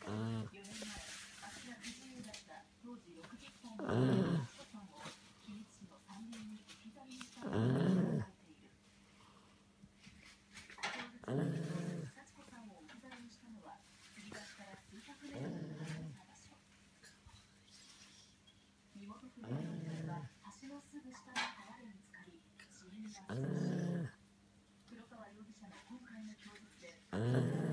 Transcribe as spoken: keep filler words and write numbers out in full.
よねんまえ、足が不自由だった当時ろくじゅっさいの幸子さんを君津市の山林に置き去りにしたとして書いている。動物の幸子さんを置き去りにしたのは杉橋から数百メートル離れた場所。身元不明の遺体は橋のすぐ下の川で見つかり、死因は焼死。黒川容疑者の今回の供述で